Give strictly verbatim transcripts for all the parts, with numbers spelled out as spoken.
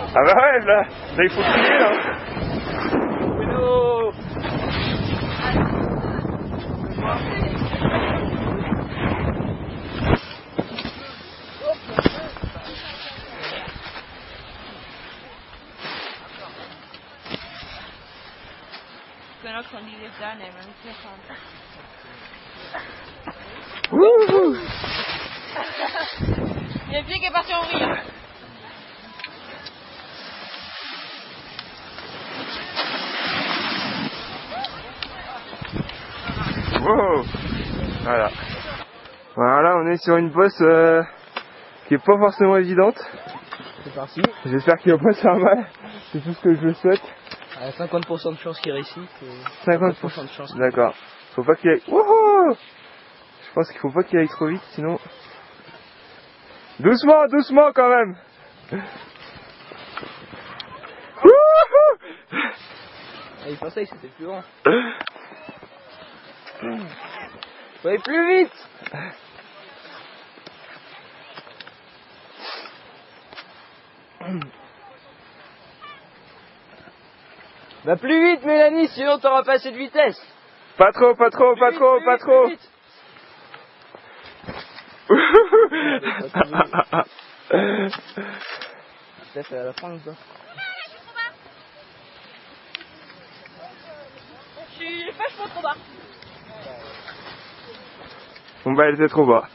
Ah bah ouais, là, là il faut crier là. Hello. Kunnen ook gewoon die lift daar nemen en terug gaan. Wouhou. Il y a un pied qui est parti en vrille. Wow. Voilà. Voilà, on est sur une bosse euh, qui est pas forcément évidente. C'est parti. J'espère qu'il va pas se faire mal. C'est tout ce que je souhaite. À cinquante pour cent de chance qu'il réussisse. cinquante pour cent de chance. D'accord. Faut pas qu'il aille. Wouhou. Je pense qu'il faut pas qu'il aille trop vite, sinon. Doucement, doucement quand même. Wouhou. Ah, il pensait que c'était plus grand. Faut aller plus vite. Va plus vite, Mélanie, sinon t'auras pas assez de vitesse. Pas trop, pas trop, Plus pas vite, trop, plus pas vite, trop. plus vite. Ça fait à la fin ou pas? Je suis vachement trop bas. Bon bah elle était trop bas.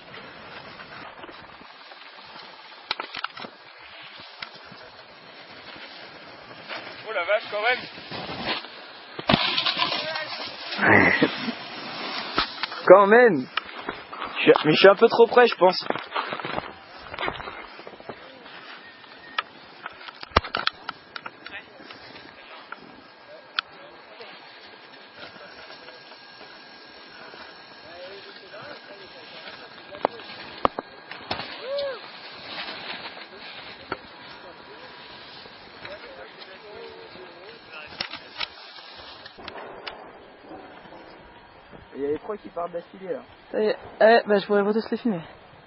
Oh la vache quand même. Quand même. Je suis- Mais je suis un peu trop près, je pense. Il y a les trois qui partent d'affilée là. Ça y est, eh, bah je pourrais pas tous les filmer.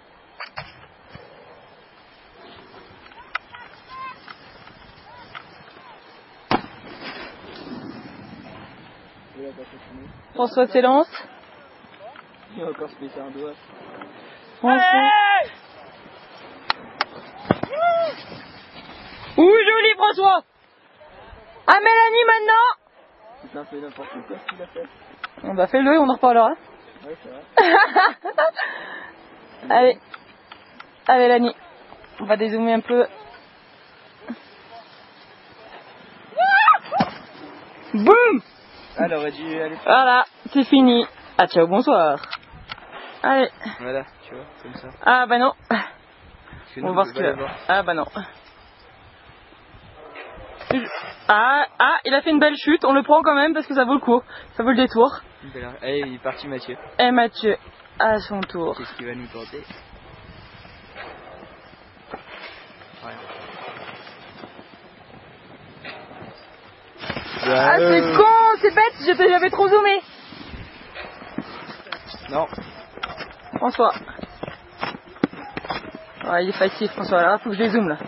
Il a pas fait filmer. François s'élance. Il va encore se péter un doigt. François. Ouh, joli François. Ah, Mélanie maintenant. C'est un peu n'importe quoi ce qu'il a fait. On bah fais-le et on en reparlera. Ouais, c'est vrai. Allez. Allez, Mélanie. On va dézoomer un peu. Boum. Elle aurait dû aller. Voilà, c'est fini. Ah, ciao, bonsoir. Allez. Voilà, tu vois, comme ça. Ah, bah non. Chez On va nous, voir je ce qu'il vais a. aller voir. Ah, bah non. Ah, ah, il a fait une belle chute. On le prend quand même parce que ça vaut le coup. Ça vaut le détour. Une belle- Allez, il est parti, Mathieu. Et Mathieu, à son tour. Qu'est-ce qu'il va nous tenter? Rien. Ah, c'est con, c'est bête, j'étais- j'avais trop zoomé. Non. François. Ouais, il est facile, François. Là, faut que je les zoome là.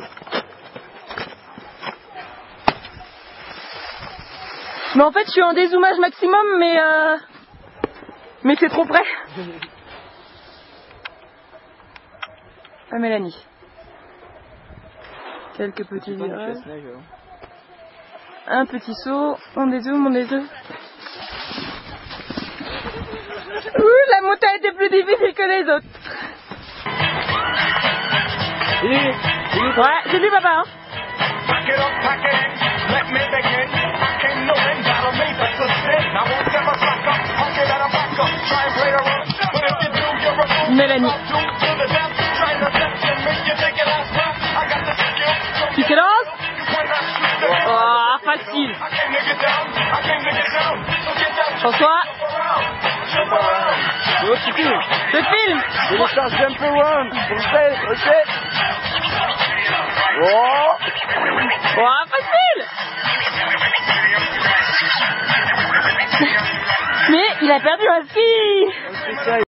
Mais en fait, je suis en dézoomage maximum, mais euh... mais c'est trop près. Ah, Mélanie. Quelques petits Pas du virages. chasse-neige, alors. Un petit saut, on dézoome, on dézoome. Ouh, la montagne était plus difficile que les autres. Il est, il est Ouais, c'est lui, papa. Hein. Pack it up, pack it in, let me begin. Back in the wind, that'll make us a sin. I won't ever slack up, punk it at a back up. Try and play the role, but if you do, you're a fool. Mélanie. I'll do to the death, try to test and make you take it as well. I got the skill, so Tu s'élances? you point that shit down. Oh, facile. I came to get down, I came to get down. So get that shit François, around, jump around. Oh, tu filmes. je filme. Il est chance jump around. Pour faire, ok. Oh. Oh, facile. Mais il a perdu ma fille. C'est ça.